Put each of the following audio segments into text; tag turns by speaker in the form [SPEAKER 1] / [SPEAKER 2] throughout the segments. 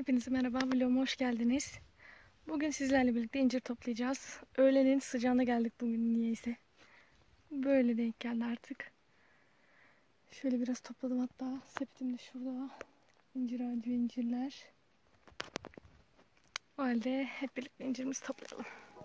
[SPEAKER 1] Hepinize merhaba, vloguma hoş geldiniz. Bugün sizlerle birlikte incir toplayacağız. Öğlenin sıcağına geldik bugün niyeyse. Böyle denk geldi artık. Şöyle biraz topladım hatta. Sepetim de şurada. İncir ağacı ve incirler. O halde hep birlikte incirimizi toplayalım.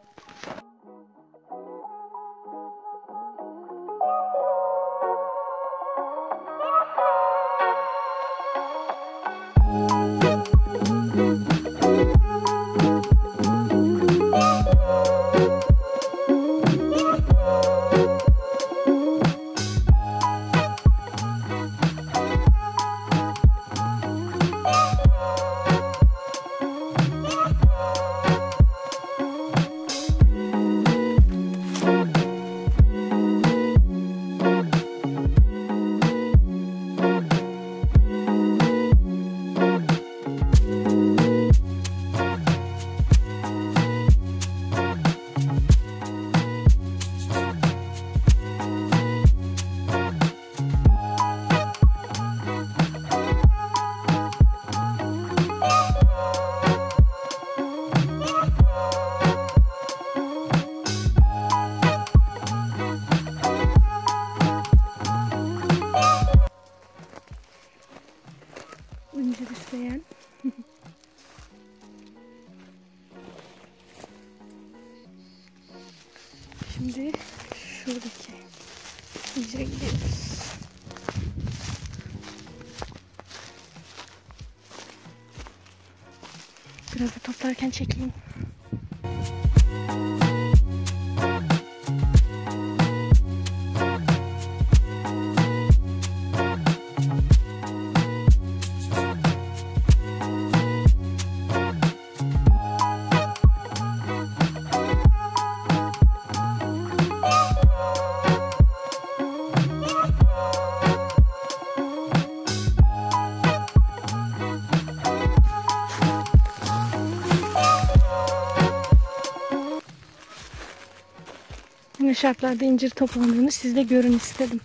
[SPEAKER 1] İncir isteyen. Şimdi şuradaki incire gidiyoruz. Biraz da toplarken çekeyim. Ne şartlarda incir toplandığını siz de görün istedim.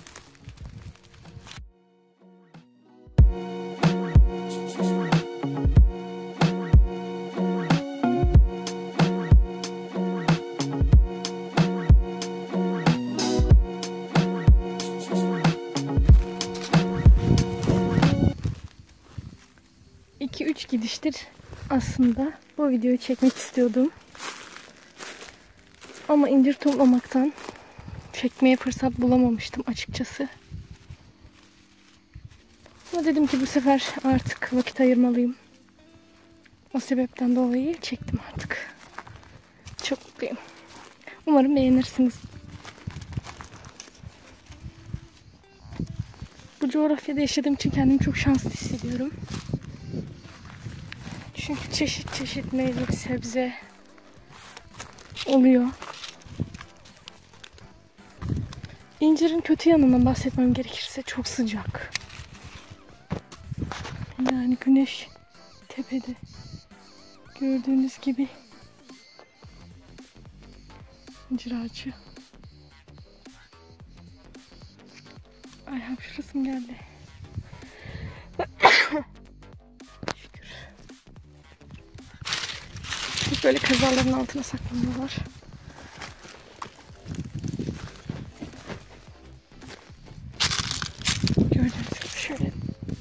[SPEAKER 1] İki üç gidiştir aslında bu videoyu çekmek istiyordum. Ama incir toplamaktan çekmeye fırsat bulamamıştım açıkçası. Ama dedim ki bu sefer artık vakit ayırmalıyım. O sebepten dolayı çektim artık. Çok mutluyum. Umarım beğenirsiniz. Bu coğrafyada yaşadığım için kendimi çok şanslı hissediyorum. Çünkü çeşit çeşit meyve, sebze oluyor. İncirin kötü yanından bahsetmem gerekirse çok sıcak. Yani güneş tepede. Gördüğünüz gibi. İncir ağacı. Ay hapşırasım geldi. Şükür. Böyle kazaların altına saklanıyorlar. Gördüğünüz gibi şöyle.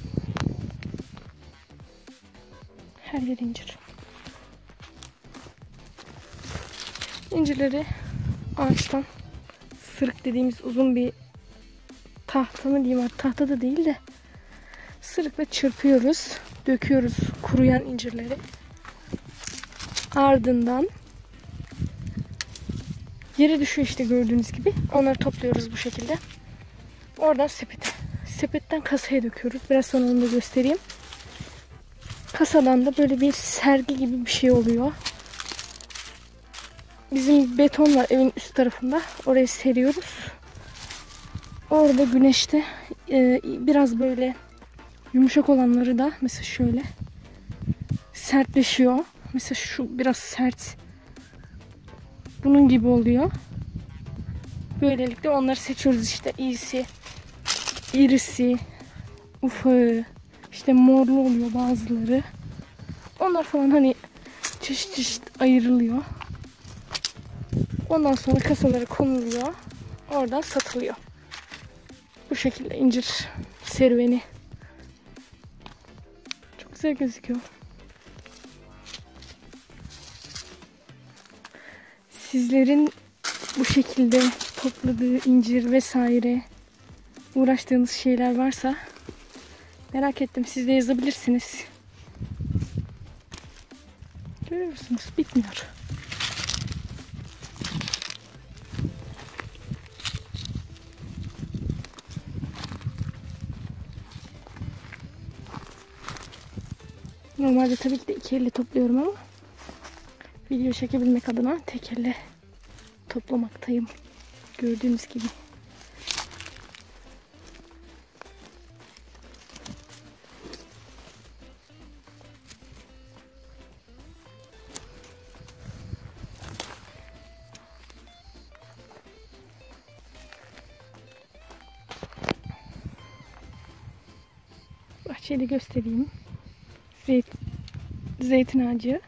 [SPEAKER 1] Her yer incir. İncirleri ağaçtan sırık dediğimiz uzun bir tahta mı diyeyim artık, tahta da değil de sırıkla çırpıyoruz. Döküyoruz kuruyan incirleri. Ardından yere düşüyor işte gördüğünüz gibi. Onları topluyoruz bu şekilde. Oradan sepete. Sepetten kasaya döküyoruz. Biraz sonra onu da göstereyim. Kasadan da böyle bir sergi gibi bir şey oluyor. Bizim beton var evin üst tarafında. Oraya seriyoruz. Orada güneşte biraz böyle yumuşak olanları da mesela şöyle sertleşiyor. Mesela şu biraz sert. Bunun gibi oluyor. Böylelikle onları seçiyoruz işte. İyisi, irisi, ufağı, işte morlu oluyor bazıları. Onlar falan hani çeşit çeşit ayrılıyor. Ondan sonra kasalara konuluyor. Oradan satılıyor. Bu şekilde incir serüveni. Çok güzel gözüküyor. Sizlerin bu şekilde topladığı incir vesaire uğraştığınız şeyler varsa merak ettim. Siz de yazabilirsiniz. Görüyor musunuz? Bitmiyor. Normalde tabii ki de iki elle topluyorum ama video çekebilmek adına tek elle toplamaktayım. Gördüğünüz gibi. Bahçeyi de göstereyim. Zeytin ağacı.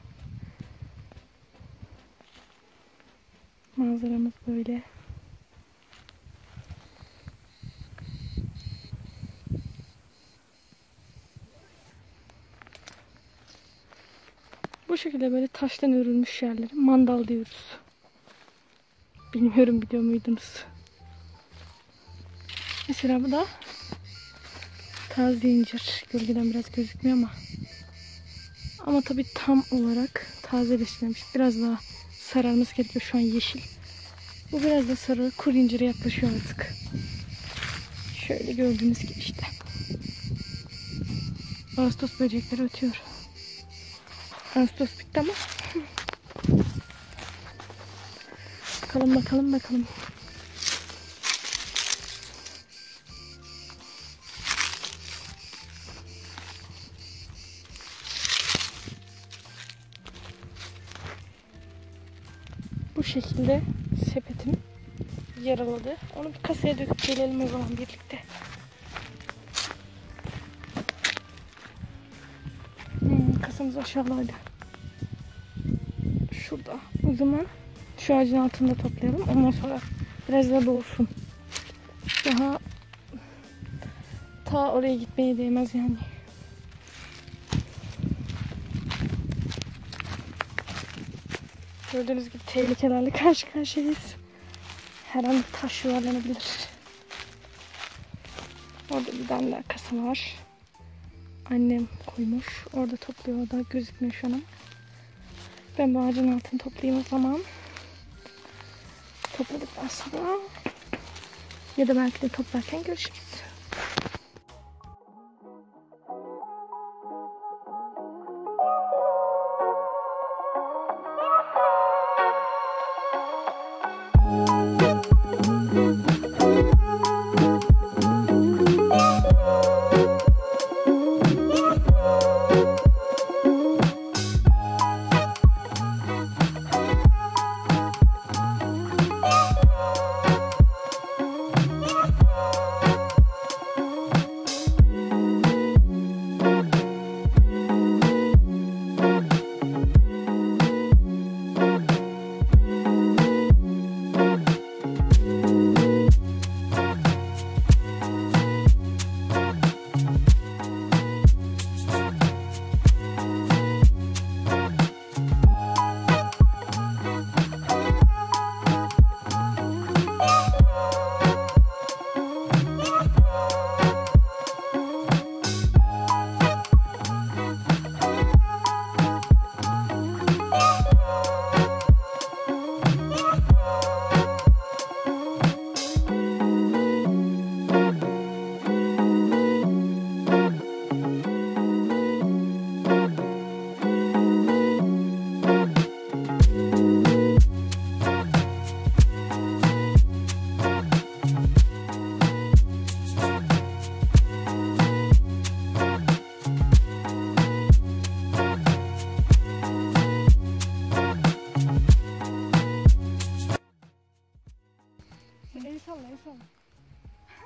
[SPEAKER 1] Manzaramız böyle. Bu şekilde böyle taştan örülmüş yerlere mandal diyoruz. Bilmiyorum, biliyor muydunuz? Mesela bu da taze incir. Gölgeden biraz gözükmüyor ama tabii tam olarak tazeleşmemiş. Biraz daha sararması gerekiyor. Şu an yeşil. Bu biraz da sarı. Kuru incire yaklaşıyor artık. Şöyle gördüğünüz gibi işte. Ağustos böcekleri ötüyor. Ağustos bitti ama. Bakalım. Bu şekilde sepetim yaraladı. Onu bir kasaya döküp gelelim o zaman birlikte. Kasamız aşağılarda. Şurada. O zaman şu ağacın altında toplayalım. Ondan sonra biraz daha dolsun. Daha ta oraya gitmeye değmez yani. Gördüğünüz gibi tehlikelerle karşı karşıyayız. Her an taş yuvarlanabilir. Orada bir tane daha kasa var. Annem koymuş. Orada topluyor. O da gözükmüyor şu an. Ben bu ağacın altını toplayayım o zaman. Topladıktan sonra ya da belki de toplarken görüşürüz.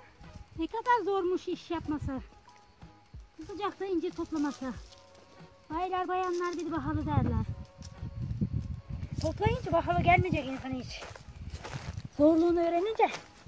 [SPEAKER 2] Ne kadar zormuş iş yapması. Sıcakta incir toplaması. Baylar bayanlar dedi bahalı derler. Toplayınca bahalı gelmeyecek insan hiç. Zorluğunu öğrenince.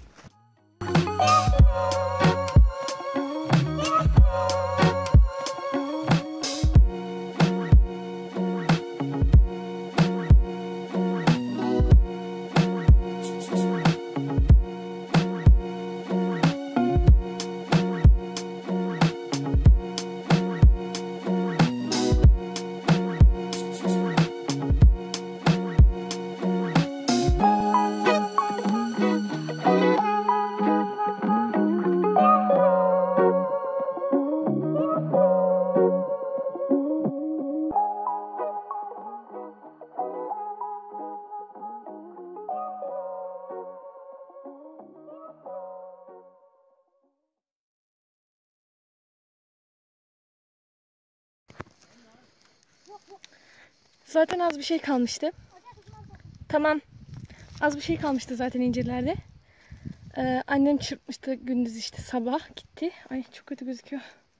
[SPEAKER 1] Zaten az bir şey kalmıştı. Tamam. Az bir şey kalmıştı zaten incirlerde. Annem çırpmıştı gündüz işte sabah gitti. Ay çok kötü gözüküyor.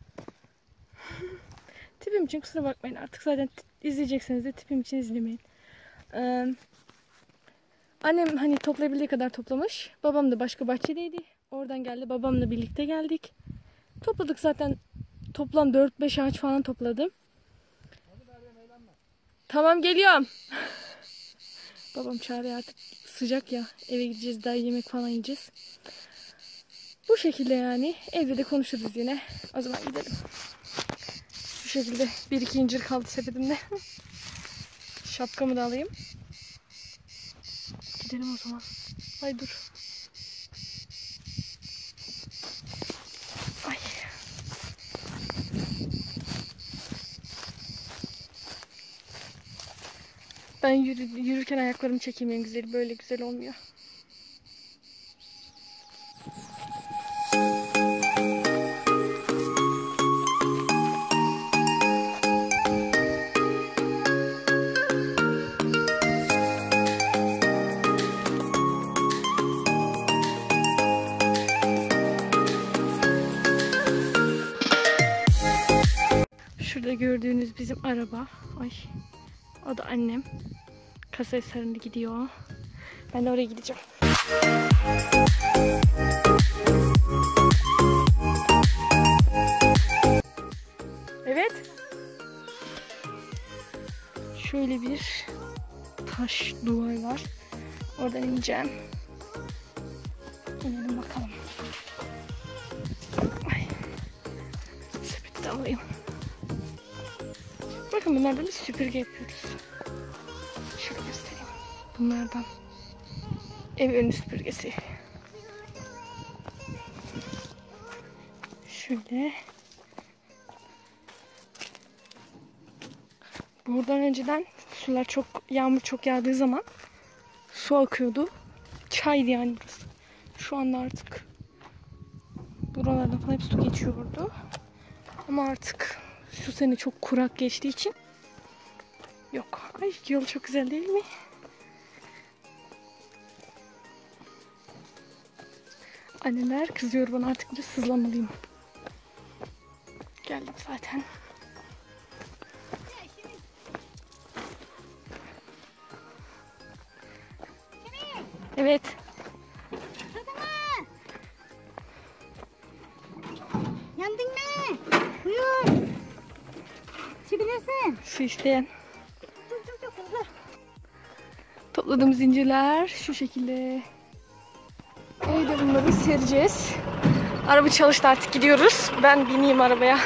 [SPEAKER 1] Tipim için kusura bakmayın artık zaten izleyecekseniz de tipim için izlemeyin. Annem hani toplayabildiği kadar toplamış. Babam da başka bahçedeydi. Oradan geldi. Babamla birlikte geldik. Topladık zaten. Toplam 4-5 ağaç falan topladım. Tamam geliyorum. Babam çağırıyor artık. Sıcak ya. Eve gideceğiz. Daha yemek falan yiyeceğiz. Bu şekilde yani. Evde de konuşuruz yine. O zaman gidelim. Şu şekilde 1-2 incir kaldı sepetimde. Şapkamı da alayım. Gidelim o zaman. Ay dur. Ay. Ben yürürken ayaklarımı çekeyim en güzeli. Böyle güzel olmuyor. Şurada gördüğünüz bizim araba. Ay. O da annem. Kasaya sarındı gidiyor. Ben de oraya gideceğim. Evet. Şöyle bir taş duvar var. Oradan ineceğim. İnelim bakalım. Ay. Sepeti de alayım. Bakın bunlardan bir süpürge yapıyoruz. Şöyle göstereyim. Bunlardan. Ev önü süpürgesi. Şöyle. Buradan önceden sular yağmur çok yağdığı zaman su akıyordu. Çaydı yani burası. Şu anda artık buralardan falan hep su geçiyordu. Ama artık şu sene çok kurak geçtiği için yok. Ay yol çok güzel değil mi? Anneler kızıyor bana, artık biraz hızlanmalıyım. Geldim zaten. Evet.
[SPEAKER 2] Yandın mı? Buyur. Çıkabilirsin.
[SPEAKER 1] Su isteyen. Topladığımız zincirler şu şekilde. Evde bunları sereceğiz. Araba çalıştı, artık gidiyoruz. Ben bineyim arabaya.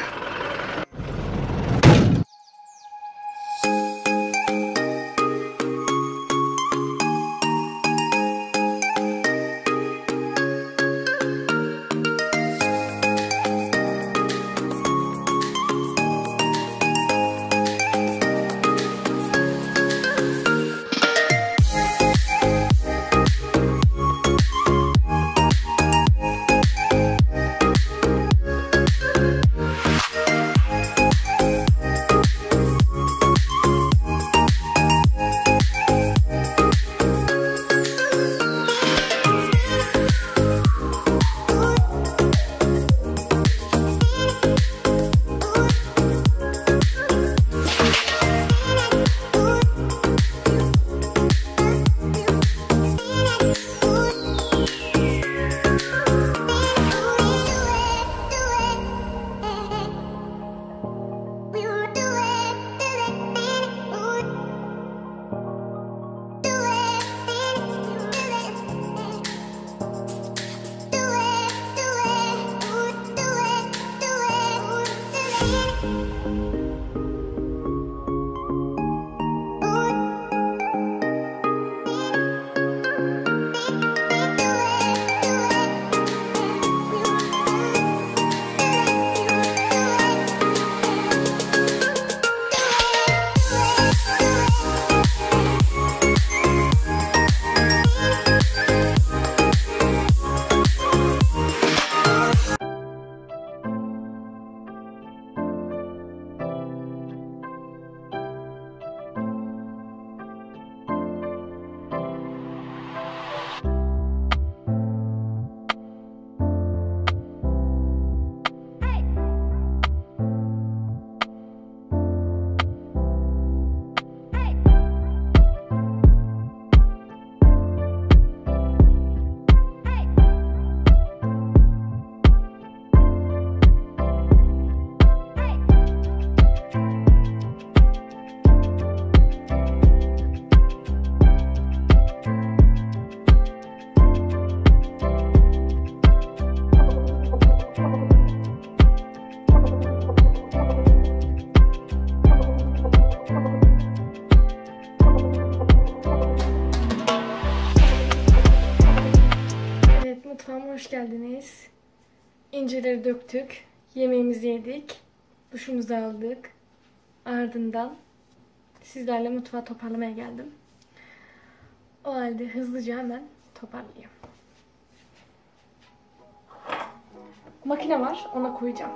[SPEAKER 1] incirleri döktük. Yemeğimizi yedik. Duşumuzu aldık. Ardından sizlerle mutfağı toparlamaya geldim. O halde hızlıca hemen toparlayayım. Makine var, ona koyacağım.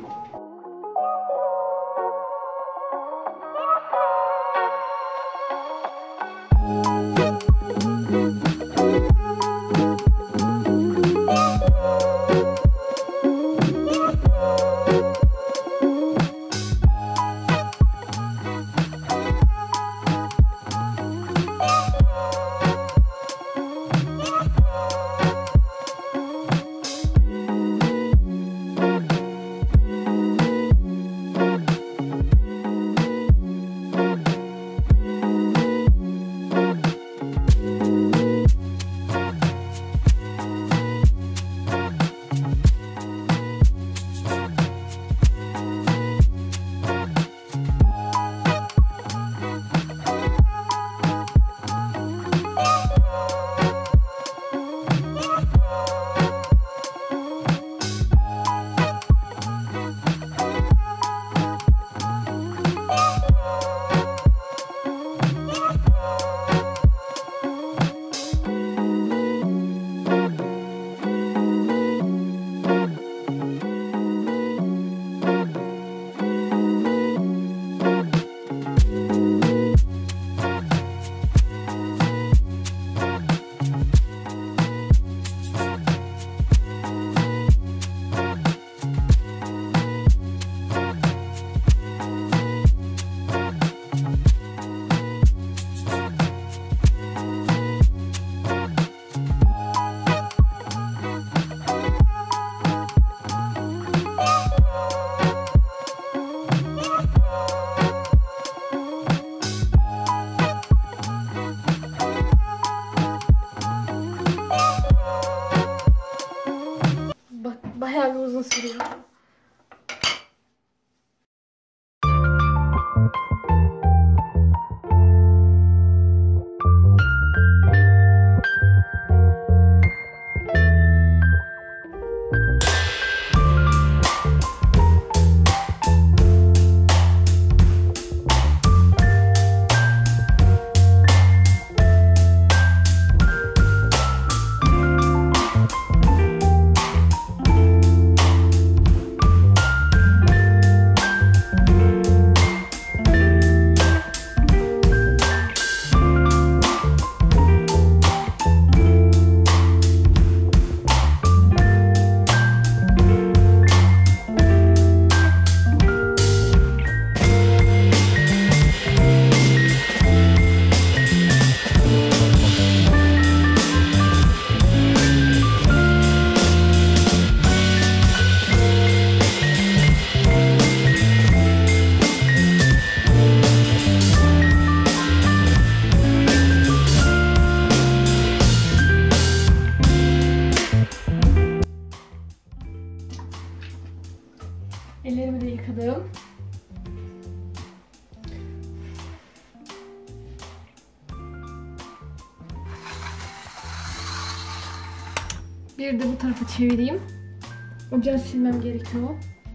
[SPEAKER 1] Bayağı bir uzun sürüyor. Ellerimi de yıkadım. Bir de bu tarafa çevireyim. Ocağı silmem gerekiyor.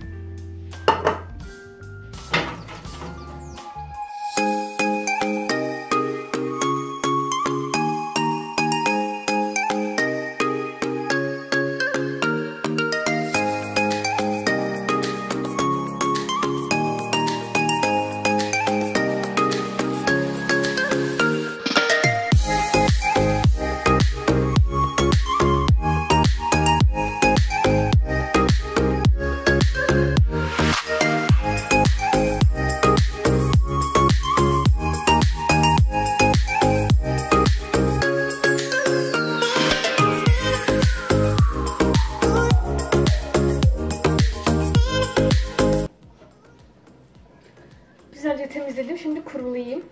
[SPEAKER 1] Güzelce temizledim. Şimdi kurulayayım.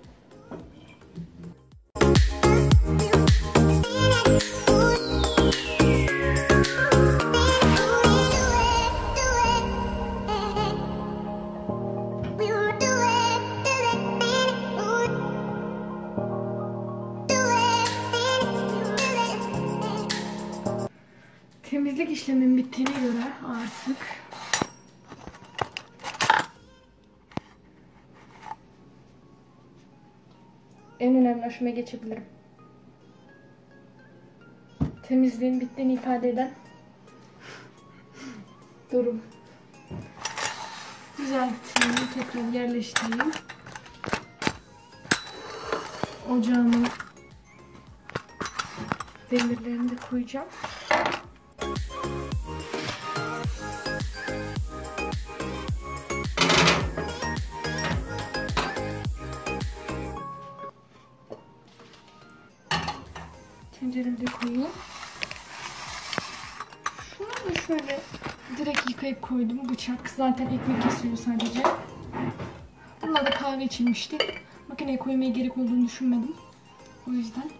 [SPEAKER 1] temizlik işlemim bittiğine göre artık en önemli aşamaya geçebilirim. Temizliğin bittiğini ifade eden durum. Düzelteyim, tekrar yerleştireyim. Ocağımın demirlerini de koyacağım. Tenceremi de koyayım. Şunu da şöyle direkt yıkayıp koydum. Bıçak zaten ekmek kesiyor sadece. Bununla da kahve içilmişti. Makineye koymaya gerek olduğunu düşünmedim. O yüzden.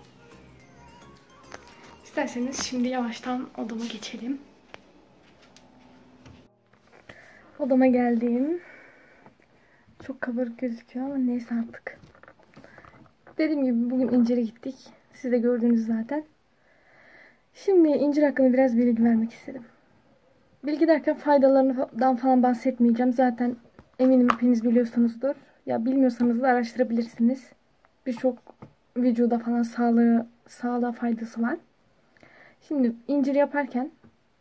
[SPEAKER 1] İsterseniz şimdi yavaştan odama geçelim. Odama geldim. Çok kabarık gözüküyor ama neyse artık. Dediğim gibi bugün incire gittik. Siz de gördünüz zaten. Şimdi incir hakkında biraz bilgi vermek istedim. Bilgi derken faydalarından falan bahsetmeyeceğim. Zaten eminim hepiniz biliyorsunuzdur. Ya bilmiyorsanız da araştırabilirsiniz. Birçok vücuda falan sağlığa faydası var. Şimdi incir yaparken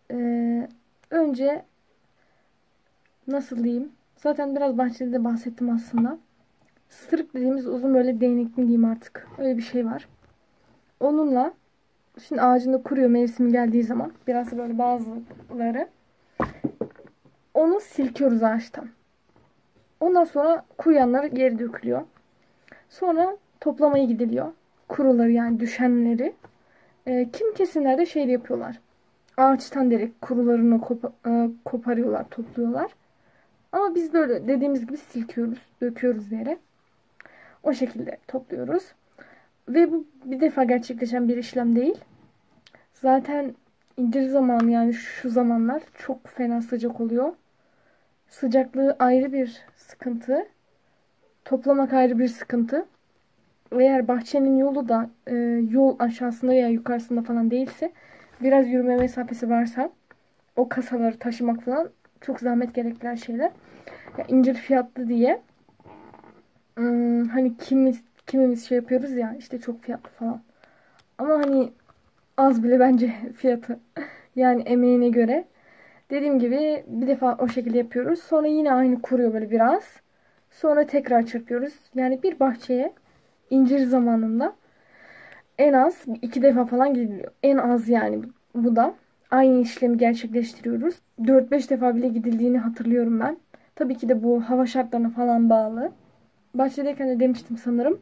[SPEAKER 1] önce nasıl diyeyim? Zaten biraz bahçede de bahsettim aslında. Sırık dediğimiz uzun böyle değnek mi diyeyim artık. Öyle bir şey var. Onunla şimdi ağacında kuruyor mevsimi geldiği zaman. Biraz böyle bazıları. Onu silkiyoruz ağaçtan. Ondan sonra kuruyanlar geri dökülüyor. Sonra toplamaya gidiliyor. Kuruları yani düşenleri. Kim kesimlerde şey yapıyorlar. Ağaçtan direkt kurularını koparıyorlar, topluyorlar. Ama biz böyle dediğimiz gibi silkiyoruz, döküyoruz yere. O şekilde topluyoruz. Ve bu bir defa gerçekleşen bir işlem değil. Zaten incir zamanı yani şu zamanlar çok fena sıcak oluyor. Sıcaklığı ayrı bir sıkıntı. Toplamak ayrı bir sıkıntı. Eğer bahçenin yolu da yol aşağısında veya yukarısında falan değilse biraz yürüme mesafesi varsa o kasaları taşımak falan çok zahmet gerektiren şeyler. Ya, incir fiyatlı diye hani kimimiz şey yapıyoruz ya işte çok fiyatlı falan. Ama hani az bile bence fiyatı. Yani emeğine göre. Dediğim gibi bir defa o şekilde yapıyoruz. Sonra yine aynı kuruyor böyle biraz. Sonra tekrar çırpıyoruz. Yani bir bahçeye incir zamanında en az 2 defa falan gidiliyor. En az yani bu da. Aynı işlemi gerçekleştiriyoruz. 4-5 defa bile gidildiğini hatırlıyorum ben. Tabii ki de bu hava şartlarına falan bağlı. Bahçedeyken de demiştim sanırım.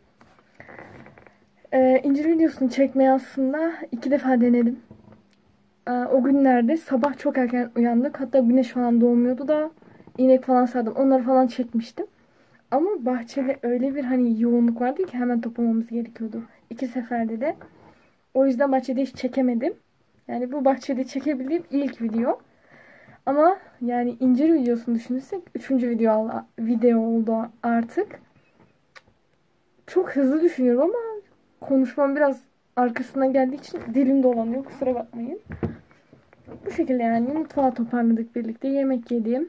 [SPEAKER 1] İncir videosunu çekmeyi aslında 2 defa denedim. O günlerde sabah çok erken uyandık. Hatta güneş falan doğmuyordu da inek falan sağdım. Onları falan çekmiştim. Ama bahçede öyle bir hani yoğunluk vardı ki hemen toplamamız gerekiyordu. 2 seferde de. O yüzden bahçede hiç çekemedim. Yani bu bahçede çekebildiğim ilk video. Ama yani incir videosunu düşünürsek 3. video oldu artık. Çok hızlı düşünüyorum ama konuşmam biraz arkasından geldiği için dilim dolanıyor. Kusura bakmayın. Bu şekilde yani mutfağı toparladık birlikte. Yemek yedim.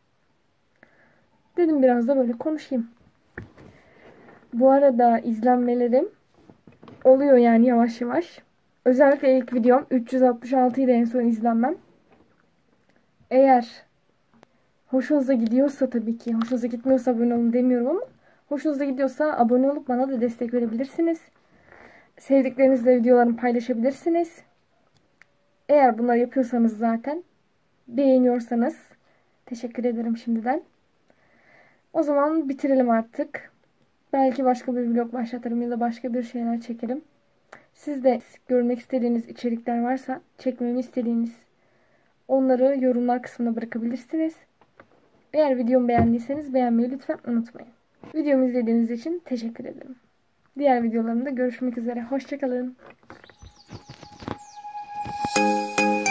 [SPEAKER 1] Dedim biraz da böyle konuşayım. Bu arada izlenmelerim oluyor yani yavaş yavaş. Özellikle ilk videom 366 idi en son izlenmem. Eğer hoşunuza gidiyorsa tabii ki. Hoşunuza gitmiyorsa abone olun demiyorum ama hoşunuza gidiyorsa abone olup bana da destek verebilirsiniz. Sevdiklerinizle videolarımı paylaşabilirsiniz. Eğer bunları yapıyorsanız zaten beğeniyorsanız teşekkür ederim şimdiden. O zaman bitirelim artık. Belki başka bir vlog başlatırım ya da başka bir şeyler çekelim. Siz de görmek istediğiniz içerikler varsa çekmemi istediğiniz onları yorumlar kısmına bırakabilirsiniz. Eğer videomu beğendiyseniz beğenmeyi lütfen unutmayın. Videomu izlediğiniz için teşekkür ederim. Diğer videolarımda görüşmek üzere. Hoşça kalın.